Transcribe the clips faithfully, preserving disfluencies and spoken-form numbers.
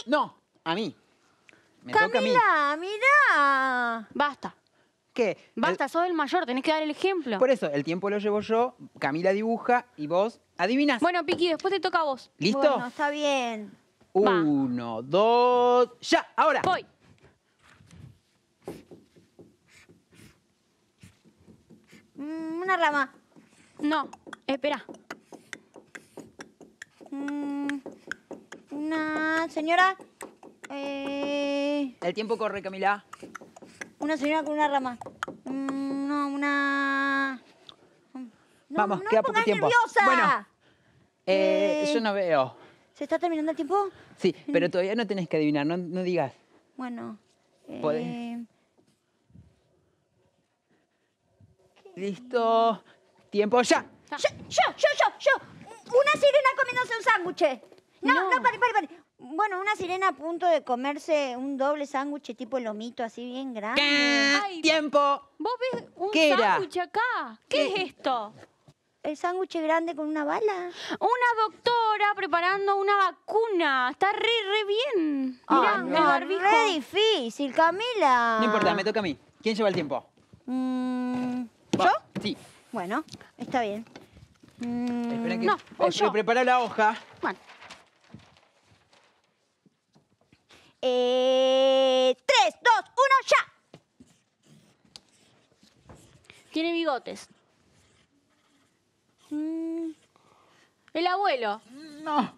No, a mí. Me toca a mí. Camila, mirá. Basta. ¿Qué? Basta, El- sos el mayor, tenés que dar el ejemplo. Por eso, el tiempo lo llevo yo, Camila dibuja y vos adivinás. Bueno, Piqui, después te toca a vos. ¿Listo? Bueno, está bien. Va. Uno, dos, ya, ahora. Voy. Mm, una rama. No, espera. Mm, una señora. Eh, El tiempo corre, Camila. una señora con una rama. Mm, no, una... No, Vamos, no queda me poco pongas tiempo. nerviosa. Bueno. Eh, Eh. Yo no veo. ¿Se está terminando el tiempo? Sí, pero todavía no tenés que adivinar, no, no digas. Bueno. Podés. Eh, Listo. Tiempo ya. yo, yo, yo, yo, yo. Una sirena comiéndose un sándwich. No, no, No. pare, pare, pare. Bueno, una sirena a punto de comerse un doble sándwich tipo lomito, así bien grande. Ay. Tiempo. ¿Vos ves un ¿Qué era? sándwich acá? ¿Qué, ¿Qué? es esto? ¿El sándwich grande con una bala? Una doctora preparando una vacuna. Está re, re bien. Mirá, Ay, el no, barbijo. re difícil, Camila. No importa, me toca a mí. ¿Quién lleva el tiempo? Mm, Va. ¿Yo? Sí. Bueno, está bien. Mm, Espera que no, o eh, yo. prepara la hoja. Bueno, eh, tres, dos, uno, ya. tiene bigotes. Mm, El abuelo. No.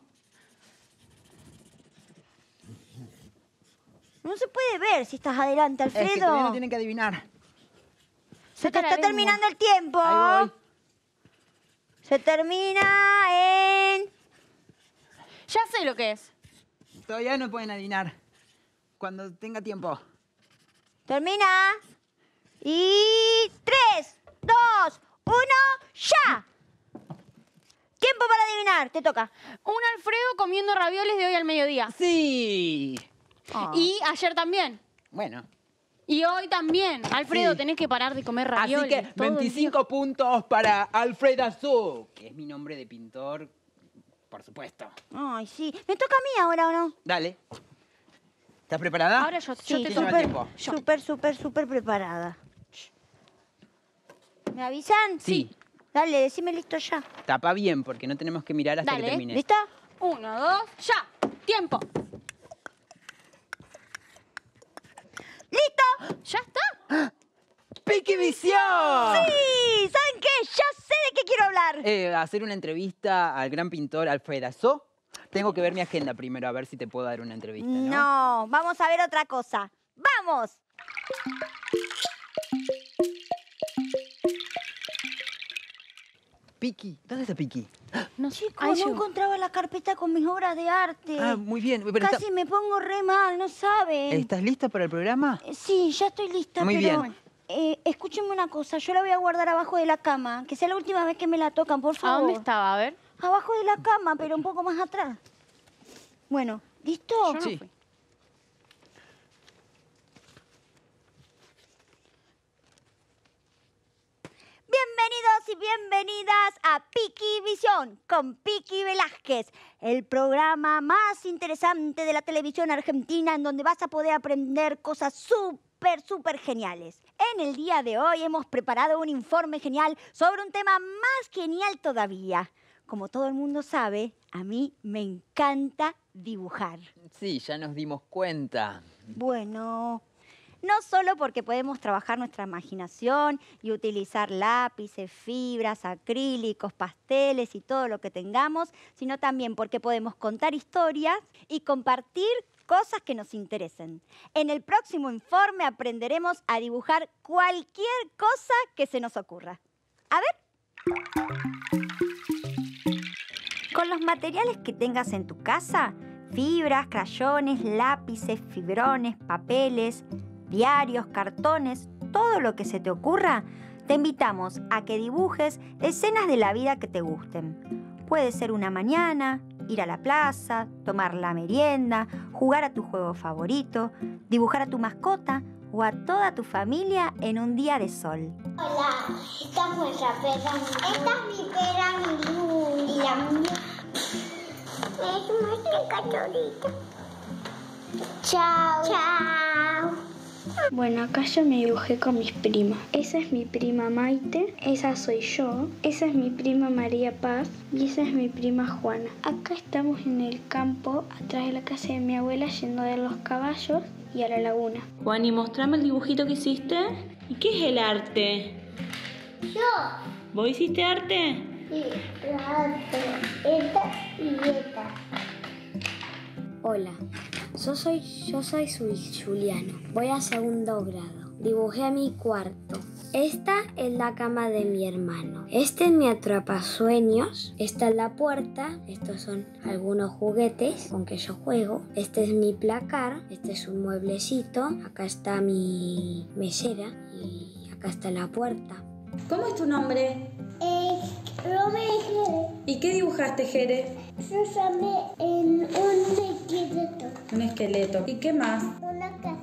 no se puede ver si estás adelante, Es que Alfredo. todavía no tienen que adivinar. Se te Saca la está lengua. terminando el tiempo. Ahí voy. Se termina en... Ya sé lo que es. Todavía no pueden adivinar. Cuando tenga tiempo. Termina. Y... tres, dos, uno, ya. Tiempo para adivinar. Te toca. Un Alfredo comiendo ravioles de hoy al mediodía. Sí. Ah. Y ayer también. Bueno. Y hoy también. Alfredo, Sí. tenés que parar de comer Así ravioles. que todo el veinticinco puntos para Alfred Azú, que es mi nombre de pintor, por supuesto. Ay, sí. ¿Me toca a mí ahora o no? Dale. ¿Estás día. preparada? Ahora yo, yo Sí, te lleva toco. el tiempo. súper, súper, súper preparada. ¿Me avisan? Sí. Dale, decime listo ya. Tapa bien, porque no tenemos que mirar hasta Dale, que termine. ¿Listo? Uno, dos, ya. Tiempo. ¡Listo! ¿Ya está? ¡Piquivisión! Sí, ¿saben qué? Ya sé de qué quiero hablar. Eh, hacer una entrevista al gran pintor Alfred Azú. Tengo que ver mi agenda primero, a ver si te puedo dar una entrevista, ¿no? No, vamos a ver otra cosa. ¡Vamos! Piqui, ¿dónde está Piqui? No, Chicos, ahí no llegó. encontraba la carpeta con mis obras de arte. Ah, muy bien. Pero está- Casi me pongo re mal, no saben. ¿Estás lista para el programa? Eh, Sí, ya estoy lista, Muy pero... bien. eh, escúchenme una cosa, yo la voy a guardar abajo de la cama. Que sea la última vez que me la tocan, por ¿A favor. dónde estaba? A ver. Abajo de la cama, pero un poco más atrás. Bueno, ¿listo? Yo no Sí. fui. Bienvenidos y bienvenidas a Piqui Visión con Piqui Velázquez, el programa más interesante de la televisión argentina en donde vas a poder aprender cosas súper, súper geniales. En el día de hoy hemos preparado un informe genial sobre un tema más genial todavía. Como todo el mundo sabe, a mí me encanta dibujar. Sí, ya nos dimos cuenta. Bueno, no solo porque podemos trabajar nuestra imaginación y utilizar lápices, fibras, acrílicos, pasteles y todo lo que tengamos, sino también porque podemos contar historias y compartir cosas que nos interesen. En el próximo informe aprenderemos a dibujar cualquier cosa que se nos ocurra. A ver. Con los materiales que tengas en tu casa, fibras, crayones, lápices, fibrones, papeles, diarios, cartones, todo lo que se te ocurra, te invitamos a que dibujes escenas de la vida que te gusten. Puede ser una mañana, ir a la plaza, tomar la merienda, jugar a tu juego favorito, dibujar a tu mascota o a toda tu familia en un día de sol. Hola, esta es nuestra perra. Esta es mi perra, mi y la mía. Es nuestra cachorrita. Chao. Chao. Bueno, acá yo me dibujé con mis primas. Esa es mi prima Maite, esa soy yo, esa es mi prima María Paz y esa es mi prima Juana. Acá estamos en el campo, atrás de la casa de mi abuela, yendo a ver los caballos y a la laguna. Juan, y mostrame el dibujito que hiciste. ¿Y qué es el arte? Yo. ¿Vos hiciste arte? Sí, arte. Esta y esta. Hola, yo soy, yo soy Juliano, voy a segundo grado. Dibujé mi cuarto. Esta es la cama de mi hermano. Este es mi atrapasueños. Esta es la puerta. Estos son algunos juguetes con que yo juego. Este es mi placar. Este es un mueblecito. Acá está mi mesera y acá está la puerta. ¿Cómo es tu nombre? Eh, Romero. ¿Y qué dibujaste, Jere? Yo llamé en un esqueleto. Un esqueleto. ¿Y qué más? Una casa.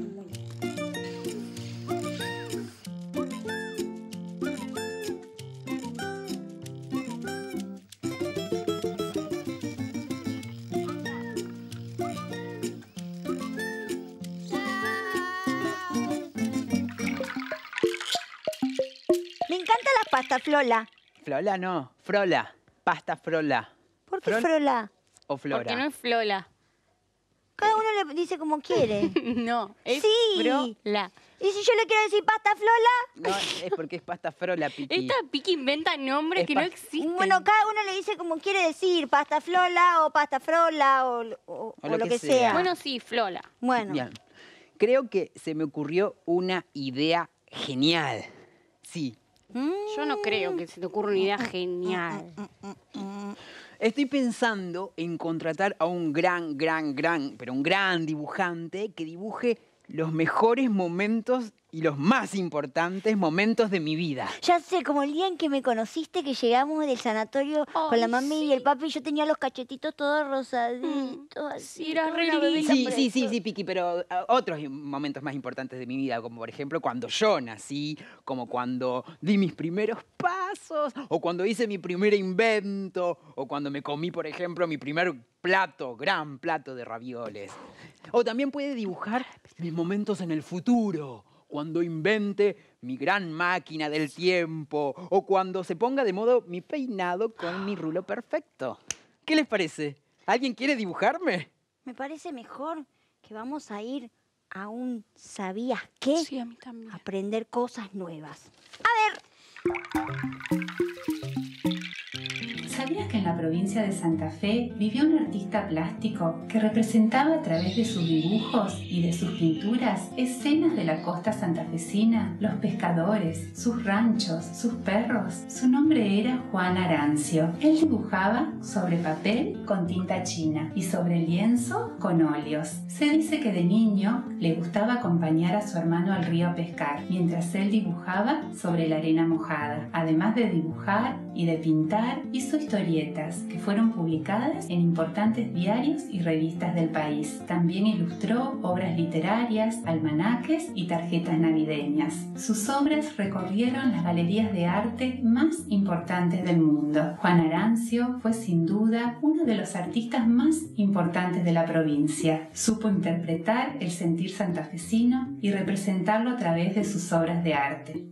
Me encanta la pasta Flola. Flola no, Frola. Pasta Frola. ¿Por qué Frol- Frola? O Flora. Porque no es Flola. Cada uno le dice como quiere. No, es Sí. Frola. ¿Y si yo le quiero decir pasta Flola? No, es porque es pasta Frola, Piqui. Esta Piqui inventa nombres Es que no pas- existen. Bueno, cada uno le dice como quiere decir, pasta Flola o pasta Frola o, o- o lo, que, sea. Bueno, sí, Flola. Bueno, Bien. Creo que se me ocurrió una idea genial. Sí. Yo no creo que se te ocurra una idea genial. Estoy pensando en contratar a un gran, gran, gran, pero un gran dibujante que dibuje los mejores momentos y los más importantes momentos de mi vida. ya sé, como el día en que me conociste, que llegamos del sanatorio con la Ay, mami sí. y el papi, y yo tenía los cachetitos todos rosaditos, así. sí, era como re una bebita linda. Sí, por sí, sí, eso. sí, Piqui, pero ah, otros momentos más importantes de mi vida, como por ejemplo cuando yo nací, como cuando di mis primeros pasos, o cuando hice mi primer invento, o cuando me comí, por ejemplo, mi primer plato, gran plato de ravioles. O también puede dibujar mis momentos en el futuro, cuando invente mi gran máquina del tiempo, o cuando se ponga de moda mi peinado con mi rulo perfecto. ¿Qué les parece? ¿Alguien quiere dibujarme? Me parece mejor que vamos a ir a un ¿sabías qué? Sí, a mí también. Aprender cosas nuevas. A ver, ¿Sabías que en la provincia de Santa Fe vivió un artista plástico que representaba a través de sus dibujos y de sus pinturas escenas de la costa santafesina, los pescadores, sus ranchos, sus perros? Su nombre era Juan Arancio. Él dibujaba sobre papel con tinta china y sobre lienzo con óleos. Se dice que de niño le gustaba acompañar a su hermano al río a pescar, mientras él dibujaba sobre la arena mojada. Además de dibujar y de pintar, hizo historietas que fueron publicadas en importantes diarios y revistas del país. También ilustró obras literarias, almanaques y tarjetas navideñas. Sus obras recorrieron las galerías de arte más importantes del mundo. Juan Arancio fue sin duda uno de los artistas más importantes de la provincia. Supo interpretar el sentir santafesino y representarlo a través de sus obras de arte.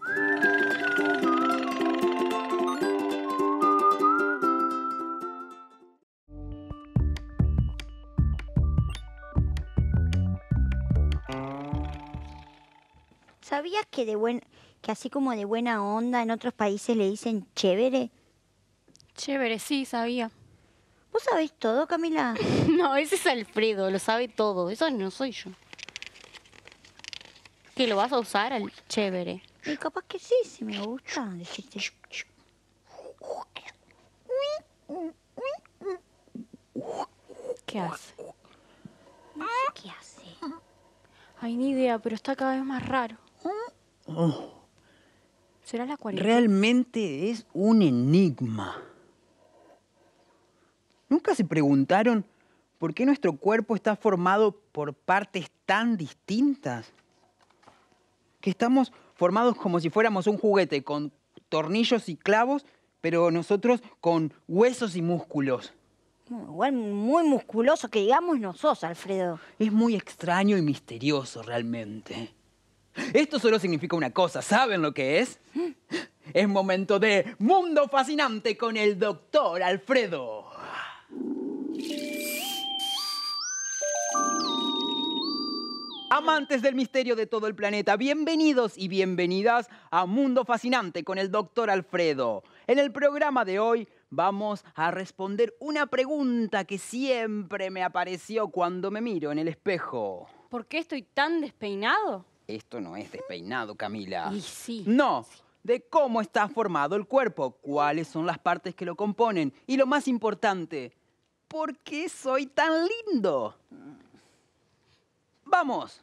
¿sabías que de buen, que así como de buena onda en otros países le dicen chévere? Chévere, sí, sabía. ¿Vos sabés todo, Camila? No, ese es Alfredo, lo sabe todo. Eso no soy yo. ¿Que lo vas a usar al chévere? Y capaz que sí, si me gusta decirte. ¿Qué hace? No sé qué hace. Ay, ni idea, pero está cada vez más raro. ¿Será la cuarentena? Realmente es un enigma. ¿Nunca se preguntaron por qué nuestro cuerpo está formado por partes tan distintas? Que estamos formados como si fuéramos un juguete con tornillos y clavos, pero nosotros con huesos y músculos. Igual muy musculoso, que digamos no sos, Alfredo. Es muy extraño y misterioso realmente. Esto solo significa una cosa, ¿saben lo que es? Es momento de Mundo Fascinante con el doctor Alfredo. Amantes del misterio de todo el planeta, bienvenidos y bienvenidas a Mundo Fascinante con el doctor Alfredo. En el programa de hoy vamos a responder una pregunta que siempre me apareció cuando me miro en el espejo. ¿Por qué estoy tan despeinado? Esto no es despeinado, Camila. Y sí. No, de cómo está formado el cuerpo, cuáles son las partes que lo componen y lo más importante, ¿por qué soy tan lindo? ¡Vamos!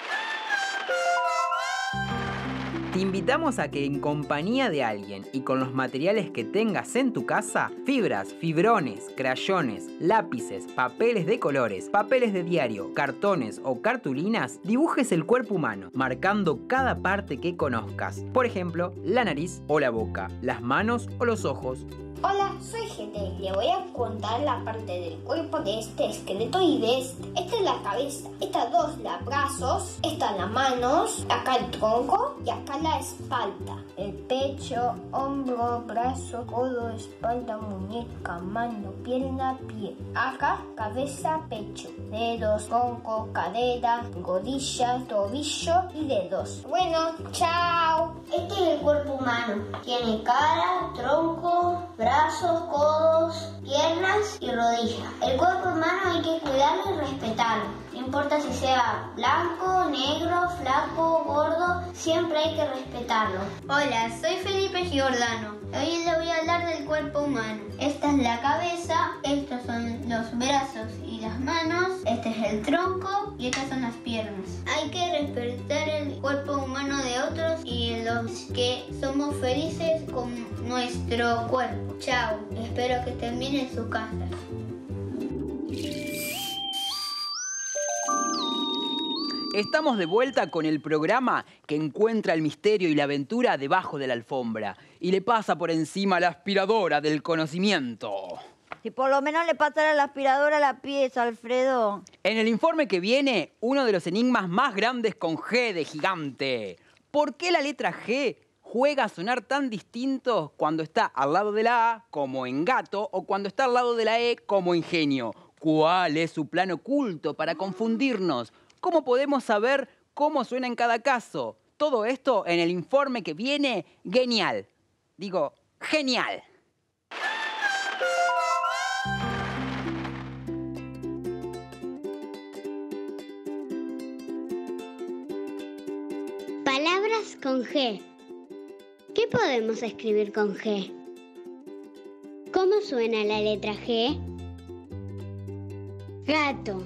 Te invitamos a que en compañía de alguien y con los materiales que tengas en tu casa, fibras, fibrones, crayones, lápices, papeles de colores, papeles de diario, cartones o cartulinas, dibujes el cuerpo humano, marcando cada parte que conozcas. Por ejemplo, la nariz o la boca, las manos o los ojos. Hola, soy Gete y le voy a contar la parte del cuerpo de este esqueleto y de este. Esta es la cabeza, estas dos los brazos, estas las manos, acá el tronco y acá la espalda. El pecho, hombro, brazo, codo, espalda, muñeca, mano, pierna, pie. Acá cabeza, pecho, dedos, tronco, cadera, rodillas, tobillo y dedos. Bueno, chao. Este es el cuerpo humano. Tiene cara, tronco, brazos, codos, piernas y rodillas. El cuerpo humano hay que cuidarlo y respetarlo. No importa si sea blanco, negro, flaco, gordo, siempre hay que respetarlo. Hola, soy Felipe Giordano. Hoy le voy a hablar del cuerpo humano. Esta es la cabeza, estos son los brazos y las manos, este es el tronco y estas son las piernas. Hay que respetar el cuerpo humano de otros y los que somos felices con nuestro cuerpo. Chao, espero que estén bien en sus casas. Estamos de vuelta con el programa que encuentra el misterio y la aventura debajo de la alfombra y le pasa por encima la aspiradora del conocimiento. Si por lo menos le pasara la aspiradora a la pieza, Alfredo. En el informe que viene, uno de los enigmas más grandes con G de gigante. ¿Por qué la letra G juega a sonar tan distinto cuando está al lado de la A, como en gato, o cuando está al lado de la E, como en genio? ¿Cuál es su plan oculto para confundirnos? ¿Cómo podemos saber cómo suena en cada caso? Todo esto en el informe que viene, genial. Digo, genial. Palabras con G. ¿Qué podemos escribir con G? ¿Cómo suena la letra G? Gato.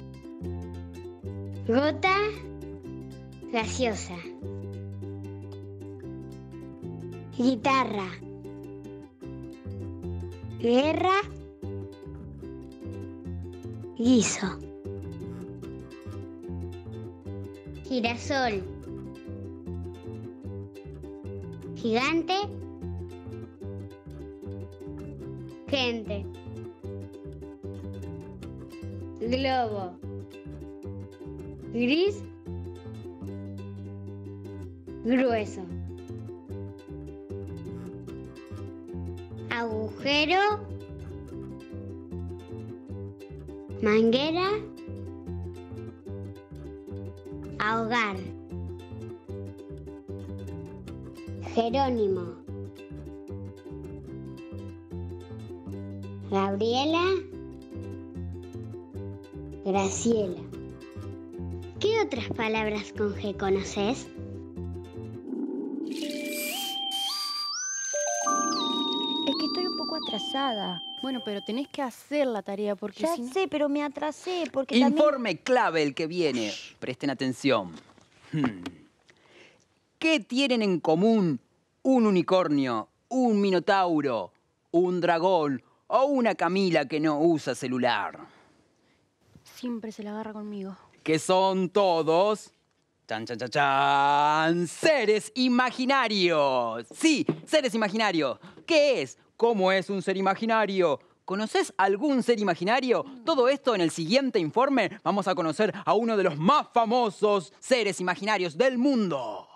Gota gaseosa. Guitarra. Guerra. Guiso. Girasol. Gigante. Gente. Globo. Gris. Grueso. Agujero. Manguera. Ahogar. Jerónimo. Gabriela. Graciela. ¿Qué otras palabras con G conoces? Es que estoy un poco atrasada. Bueno, pero tenés que hacer la tarea porque Ya si no... sé, pero me atrasé porque Informe también... clave el que viene. Presten atención. Hmm. ¿Qué tienen en común un unicornio, un minotauro, un dragón o una Camila que no usa celular? Siempre se la agarra conmigo. Que son todos, chan, chan, chan, chan, seres imaginarios. Sí, seres imaginarios. ¿Qué es? ¿Cómo es un ser imaginario? ¿Conoces algún ser imaginario? Todo esto en el siguiente informe. Vamos a conocer a uno de los más famosos seres imaginarios del mundo.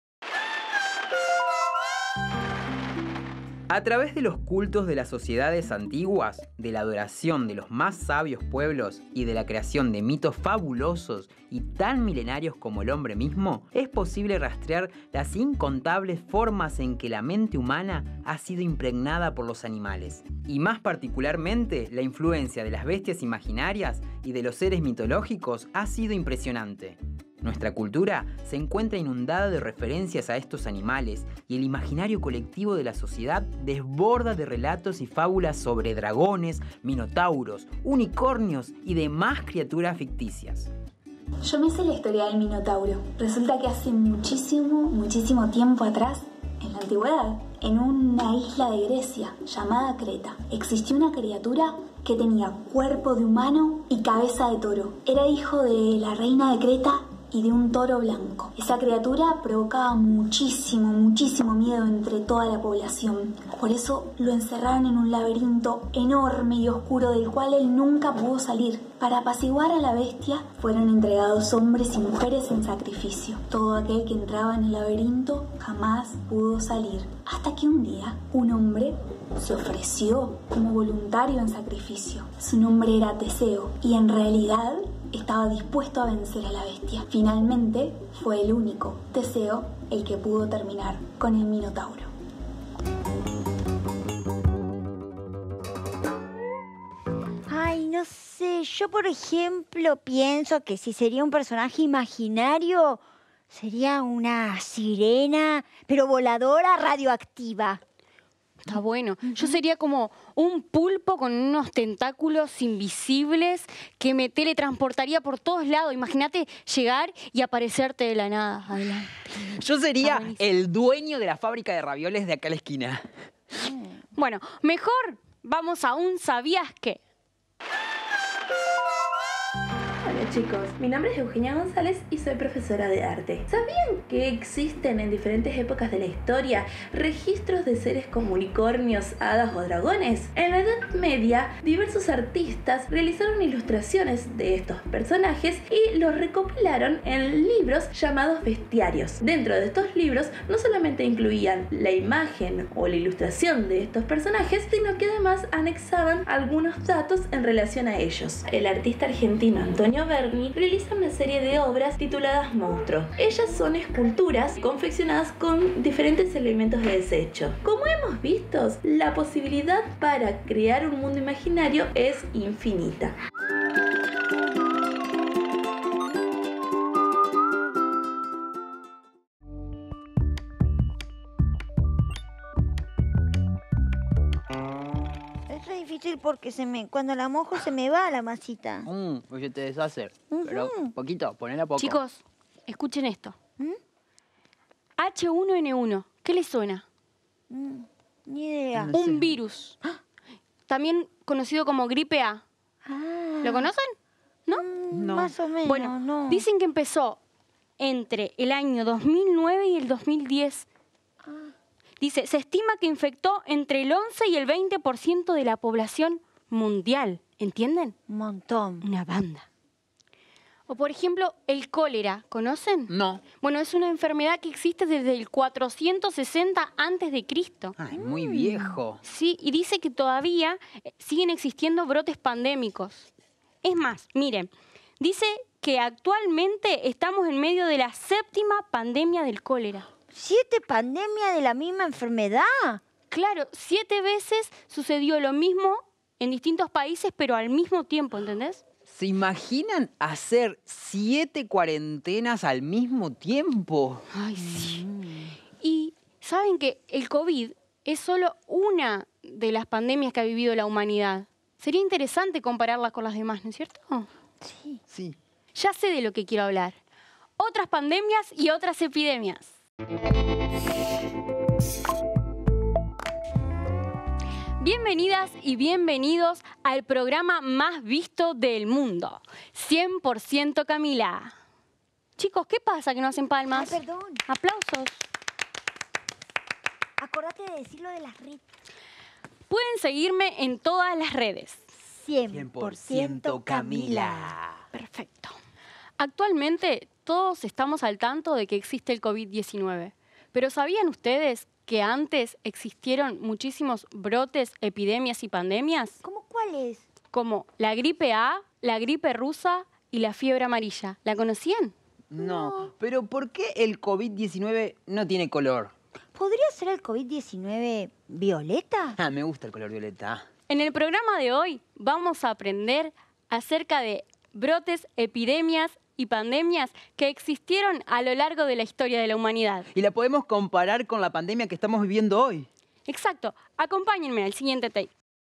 A través de los cultos de las sociedades antiguas, de la adoración de los más sabios pueblos y de la creación de mitos fabulosos y tan milenarios como el hombre mismo, es posible rastrear las incontables formas en que la mente humana ha sido impregnada por los animales. Y más particularmente, la influencia de las bestias imaginarias y de los seres mitológicos ha sido impresionante. Nuestra cultura se encuentra inundada de referencias a estos animales y el imaginario colectivo de la sociedad desborda de relatos y fábulas sobre dragones, minotauros, unicornios y demás criaturas ficticias. Yo me sé la historia del Minotauro. Resulta que hace muchísimo, muchísimo tiempo atrás, en la antigüedad, en una isla de Grecia llamada Creta, existió una criatura que tenía cuerpo de humano y cabeza de toro. Era hijo de la reina de Creta y de un toro blanco. Esa criatura provocaba muchísimo, muchísimo miedo entre toda la población. Por eso lo encerraron en un laberinto enorme y oscuro del cual él nunca pudo salir. Para apaciguar a la bestia fueron entregados hombres y mujeres en sacrificio. Todo aquel que entraba en el laberinto jamás pudo salir. Hasta que un día un hombre se ofreció como voluntario en sacrificio. Su nombre era Teseo y en realidad estaba dispuesto a vencer a la bestia. Finalmente fue el único Teseo el que pudo terminar con el Minotauro. Ay, no sé, yo por ejemplo pienso que si sería un personaje imaginario, sería una sirena, pero voladora radioactiva. Está bueno. Yo sería como un pulpo con unos tentáculos invisibles que me teletransportaría por todos lados. Imagínate llegar y aparecerte de la nada. Adelante. Yo sería el dueño de la fábrica de ravioles de acá a la esquina. Bueno, mejor vamos a un ¿sabías qué? Hola chicos, mi nombre es Eugenia González y soy profesora de arte. ¿Sabían que existen en diferentes épocas de la historia registros de seres como unicornios, hadas o dragones? En la Edad Media, diversos artistas realizaron ilustraciones de estos personajes y los recopilaron en libros llamados bestiarios. Dentro de estos libros no solamente incluían la imagen o la ilustración de estos personajes, sino que además anexaban algunos datos en relación a ellos. El artista argentino Antonio Berni realiza una serie de obras tituladas Monstruo. Ellas son esculturas confeccionadas con diferentes elementos de desecho. Como hemos visto, la posibilidad para crear un mundo imaginario es infinita. Es difícil porque se me, cuando la mojo se me va la masita. Mmm, pues te deshacer. Uh-huh. Pero poquito, ponela poco. Chicos, escuchen esto. ¿Mm? H uno N uno, ¿qué les suena? Mm, ni idea. No Un sé. virus. También conocido como gripe A. Ah. ¿Lo conocen? ¿No? No. Más o menos, Bueno, no. dicen que empezó entre el año dos mil nueve y el dos mil diez. Dice, se estima que infectó entre el once y el veinte por ciento de la población mundial. ¿Entienden? Un montón. Una banda. O por ejemplo, el cólera. ¿Conocen? No. Bueno, es una enfermedad que existe desde el cuatrocientos sesenta antes de Cristo. Ay, muy viejo. Sí, y dice que todavía siguen existiendo brotes pandémicos. Es más, miren, dice que actualmente estamos en medio de la séptima pandemia del cólera. ¿Siete pandemias de la misma enfermedad? Claro, siete veces sucedió lo mismo en distintos países, pero al mismo tiempo, ¿entendés? ¿Se imaginan hacer siete cuarentenas al mismo tiempo? Ay, sí. Mm. Y saben que el COVID es solo una de las pandemias que ha vivido la humanidad. Sería interesante compararla con las demás, ¿no es cierto? Sí. Sí. Ya sé de lo que quiero hablar. Otras pandemias y otras epidemias. Bienvenidas y bienvenidos al programa más visto del mundo, cien por ciento Camila. Chicos, ¿qué pasa que no hacen palmas? Ay, perdón. Aplausos. Acordate de decirlo de las redes. Pueden seguirme en todas las redes. cien por ciento Camila. Perfecto. Actualmente todos estamos al tanto de que existe el COVID diecinueve. Pero ¿sabían ustedes que antes existieron muchísimos brotes, epidemias y pandemias? ¿Cómo cuáles? Como la gripe A, la gripe rusa y la fiebre amarilla. ¿La conocían? No, no. Pero ¿por qué el COVID diecinueve no tiene color? ¿Podría ser el COVID diecinueve violeta? Ah, me gusta el color violeta. En el programa de hoy vamos a aprender acerca de brotes, epidemias y pandemias que existieron a lo largo de la historia de la humanidad. Y la podemos comparar con la pandemia que estamos viviendo hoy. Exacto. Acompáñenme al siguiente tape.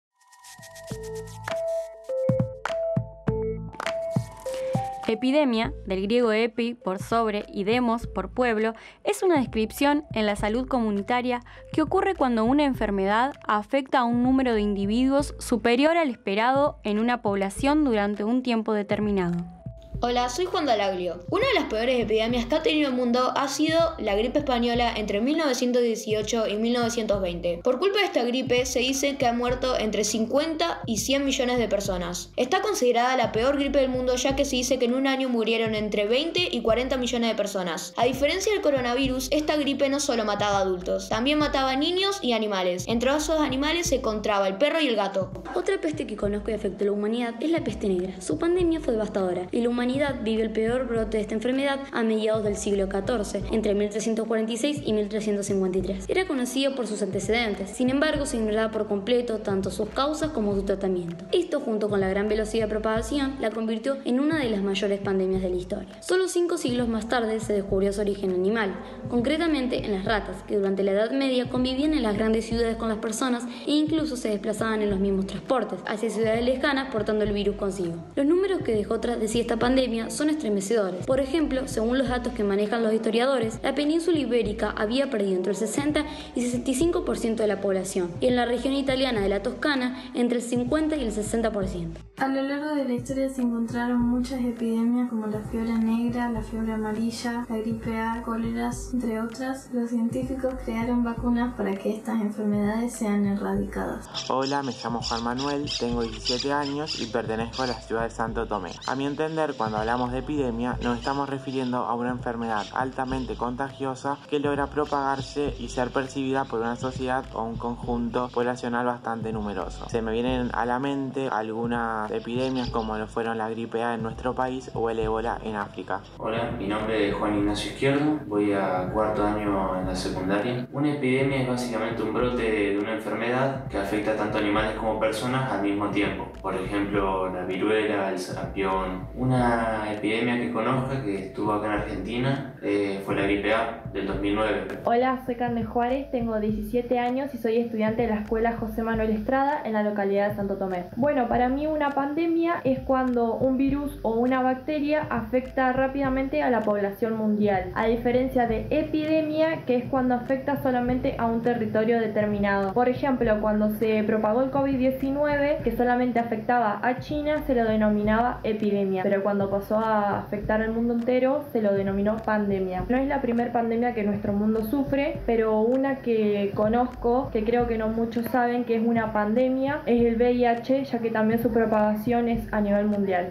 Epidemia, del griego epi por sobre y demos por pueblo, es una descripción en la salud comunitaria que ocurre cuando una enfermedad afecta a un número de individuos superior al esperado en una población durante un tiempo determinado. Hola, soy Juan Dalaglio. Una de las peores epidemias que ha tenido el mundo ha sido la gripe española entre mil novecientos dieciocho y mil novecientos veinte. Por culpa de esta gripe se dice que han muerto entre cincuenta y cien millones de personas. Está considerada la peor gripe del mundo ya que se dice que en un año murieron entre veinte y cuarenta millones de personas. A diferencia del coronavirus, esta gripe no solo mataba a adultos, también mataba a niños y animales. Entre esos animales se encontraba el perro y el gato. Otra peste que conozco y afectó a la humanidad es la peste negra. Su pandemia fue devastadora y la humanidad vive el peor brote de esta enfermedad a mediados del siglo catorce, entre mil trescientos cuarenta y seis y mil trescientos cincuenta y tres. Era conocido por sus antecedentes, sin embargo se ignoraba por completo tanto sus causas como su tratamiento. Esto, junto con la gran velocidad de propagación, la convirtió en una de las mayores pandemias de la historia. Solo cinco siglos más tarde se descubrió su origen animal, concretamente en las ratas, que durante la Edad Media convivían en las grandes ciudades con las personas e incluso se desplazaban en los mismos transportes, hacia ciudades lejanas portando el virus consigo. Los números que dejó tras de sí esta pandemia son estremecedores. Por ejemplo, según los datos que manejan los historiadores, la península ibérica había perdido entre el sesenta y sesenta y cinco por ciento de la población y en la región italiana de la Toscana entre el cincuenta y el sesenta por ciento. A lo largo de la historia se encontraron muchas epidemias como la fiebre negra, la fiebre amarilla, la gripe A, cóleras, entre otras. Los científicos crearon vacunas para que estas enfermedades sean erradicadas. Hola, me llamo Juan Manuel, tengo diecisiete años y pertenezco a la ciudad de Santo Tomé. A mi entender, cuando hablamos de epidemia, nos estamos refiriendo a una enfermedad altamente contagiosa que logra propagarse y ser percibida por una sociedad o un conjunto poblacional bastante numeroso. Se me vienen a la mente algunas epidemias como lo fueron la gripe A en nuestro país o el ébola en África. Hola, mi nombre es Juan Ignacio Izquierdo, voy a cuarto año en la secundaria. Una epidemia es básicamente un brote de una enfermedad que afecta tanto a animales como personas al mismo tiempo. Por ejemplo, la viruela, el sarampión. Una epidemia que conozca que estuvo acá en Argentina eh, fue la gripe A del dos mil nueve. Hola, soy Carmen Juárez, tengo diecisiete años y soy estudiante de la escuela José Manuel Estrada en la localidad de Santo Tomé. Bueno, para mí una pandemia es cuando un virus o una bacteria afecta rápidamente a la población mundial, a diferencia de epidemia, que es cuando afecta solamente a un territorio determinado. Por ejemplo, cuando se propagó el COVID diecinueve, que solamente afectaba a China, se lo denominaba epidemia, pero cuando pasó a afectar al mundo entero, se lo denominó pandemia. No es la primera pandemia que nuestro mundo sufre, pero una que conozco, que creo que no muchos saben que es una pandemia, es el V I H, ya que también su propagación es a nivel mundial.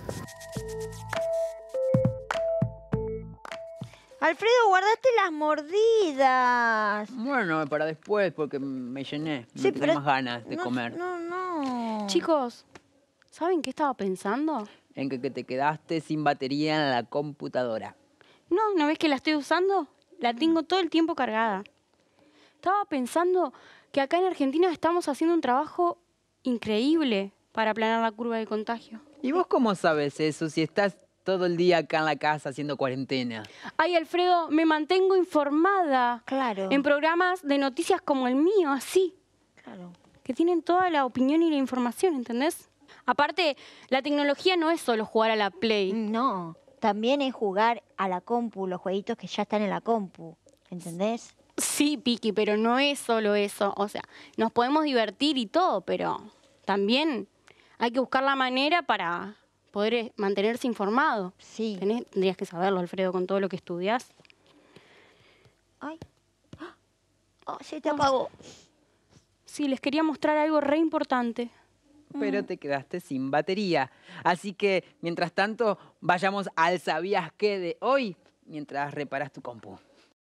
Alfredo, guardaste las mordidas. Bueno, para después, porque me llené. Sí, no tengo pero más ganas de no, comer. No, no. Chicos, ¿saben qué estaba pensando? En que, que te quedaste sin batería en la computadora. No, ¿no ves que la estoy usando? La tengo todo el tiempo cargada. Estaba pensando que acá en Argentina estamos haciendo un trabajo increíble para aplanar la curva de contagio. ¿Y vos cómo sabes eso si estás todo el día acá en la casa haciendo cuarentena? Ay, Alfredo, me mantengo informada. Claro. En programas de noticias como el mío, así. Claro. Que tienen toda la opinión y la información, ¿entendés? Aparte, la tecnología no es solo jugar a la Play. No, también es jugar a la compu, los jueguitos que ya están en la compu, ¿entendés? Sí, Piki, pero no es solo eso. O sea, nos podemos divertir y todo, pero también hay que buscar la manera para poder mantenerse informado. Sí. Tenés, tendrías que saberlo, Alfredo, con todo lo que estudias. Ay. Oh, se te apagó. Sí, les quería mostrar algo re importante. Pero te quedaste sin batería. Así que, mientras tanto, vayamos al ¿sabías qué? De hoy, mientras reparas tu compu.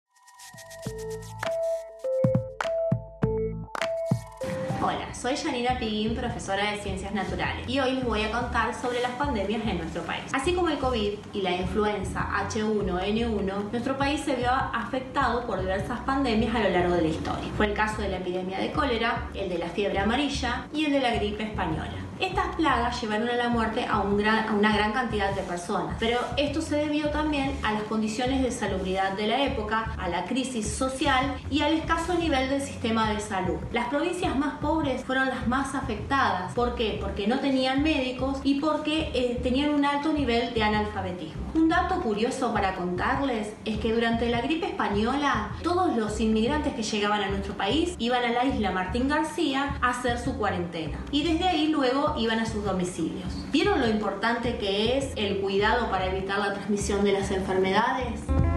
Hola, soy Yanira Piguín, profesora de Ciencias Naturales, y hoy les voy a contar sobre las pandemias en nuestro país. Así como el COVID y la influenza H uno N uno, nuestro país se vio afectado por diversas pandemias a lo largo de la historia. Fue el caso de la epidemia de cólera, el de la fiebre amarilla y el de la gripe española. Estas plagas llevaron a la muerte a, un gran, a una gran cantidad de personas, pero esto se debió también a las condiciones de salubridad de la época, a la crisis social y al escaso nivel del sistema de salud. Las provincias más pobres fueron las más afectadas. ¿Por qué? Porque no tenían médicos y porque eh, tenían un alto nivel de analfabetismo. Un dato curioso para contarles es que durante la gripe española, todos los inmigrantes que llegaban a nuestro país iban a la isla Martín García a hacer su cuarentena y desde ahí luego iban a sus domicilios. ¿Vieron lo importante que es el cuidado para evitar la transmisión de las enfermedades?